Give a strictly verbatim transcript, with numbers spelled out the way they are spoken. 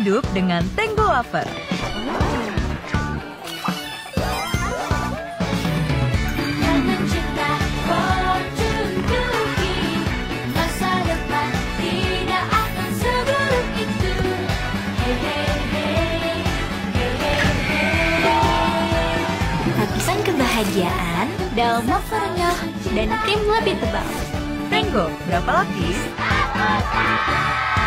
hidup dengan Tenggo Wafer. Lapisan kebahagiaan dalam wafer renyah dan krim lebih tebal. Tenggo, berapa lapis?